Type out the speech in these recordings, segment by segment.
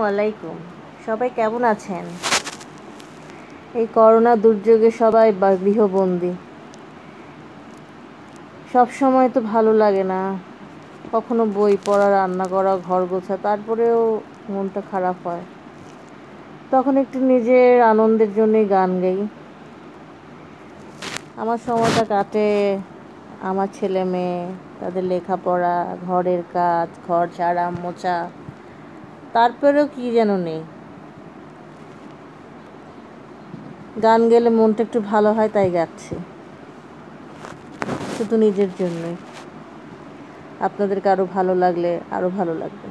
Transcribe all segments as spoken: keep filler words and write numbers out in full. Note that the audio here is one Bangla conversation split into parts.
আলাইকুম। সবাই কেমন আছেন? এই করোনা দুর্যোগে সবাই গৃহবন্দী। সব সময় তো ভালো লাগে না, কখনো বই পড়া, রান্না করা, ঘর গোছা, তারপরেও মনটা খারাপ হয়। তখন একটু নিজের আনন্দের জন্যই গান গাই। আমার সময়টা কাটে আমার ছেলে মেয়ে, তাদের লেখাপড়া, ঘরের কাজ, ঘর ঝাড়া মোছা, তারপরেও কি যেন নেই। গান গেলে মনটা একটু ভালো হয়, তাই গাচ্ছি, শুধু নিজের জন্যই। আপনাদেরকে আরও ভালো লাগলে আরও ভালো লাগবে।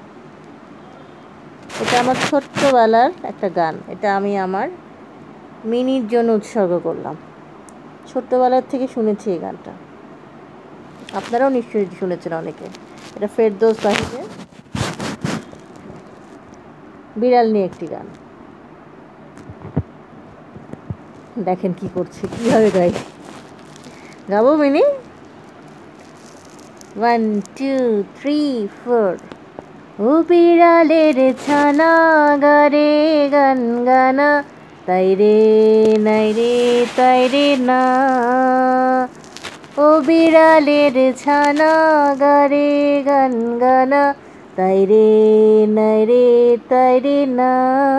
এটা আমার ছোট্টবেলার একটা গান। এটা আমি আমার মিনির জন্য উৎসর্গ করলাম। ছোট্টবেলার থেকে শুনেছি এই গানটা, আপনারাও নিশ্চয়ই শুনেছেন অনেকে। এটা ফেরদৌস বাহিরের বিড়াল নিয়ে একটি গান। দেখেন কি করছে, কীভাবে গাই। গাবো Mini? One two three four. ও বিড়ালের ছানা গারে গান গানা, তাই রে নাই রে তাই রে না। ও বিড়ালের ছানা গারে গান গানা, তাই রে নাই রে তাই রে না।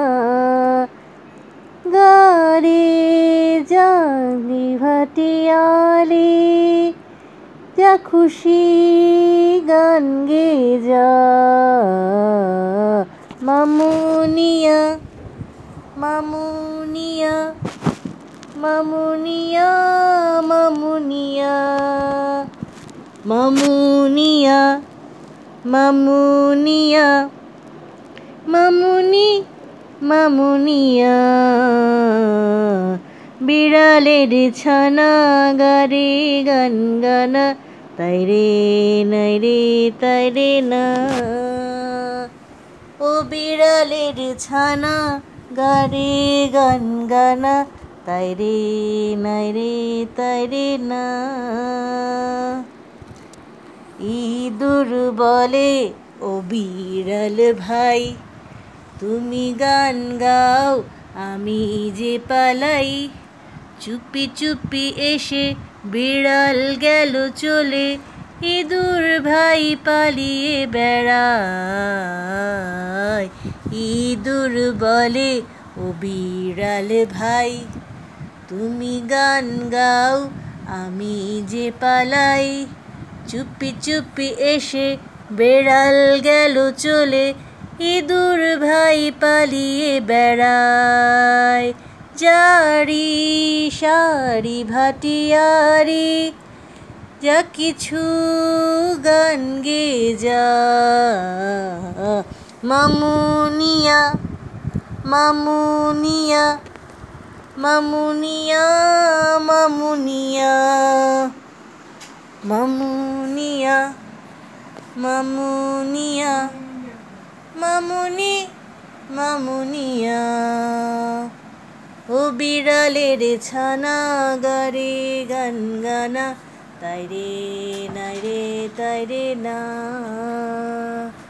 গারে জানি ভাটিয়ালি, যা খুশি গান গে যা। মামুনিয়া মামুনিয়া মামুনিয়া মামুনিয়া মামুনিয়া মামুনিয়া মামুনি মামুনিয়া। বিড়ালের ছানা গারে গান গানা, তাই রে নাই রে তাই রে না। ও বিড়ালের ছানা গারে গান গানা, তাই রে নাই রে তাই রে না। ইঁদুর বলে, ও বিড়াল ভাই, তুমি গান গাও আমি যে পালাই। চুপি চুপি এসে বিড়াল গেল চলে, ইঁদুর ভাই পালিয়ে বেড়ায়। ইঁদুর বলে, ও বিড়াল ভাই, তুমি গান গাও আমি যে পালাই। চুপি চুপি এসে বিড়াল গেল চলে, ইঁদুর ভাই পালিয়ে বেড়ায়। জারি সারি ভাটিয়ারি, যা কিছু গান গে যা। মামুনিয়া মামুনিয়া মামুনিয়া মামুনিয়া মামুনিয়া মামুনিয়া মামুনি মামুনিয়া। ও বিড়ালের ছানা গারে গান গানা, তাই রে নাই রে তাই রে না।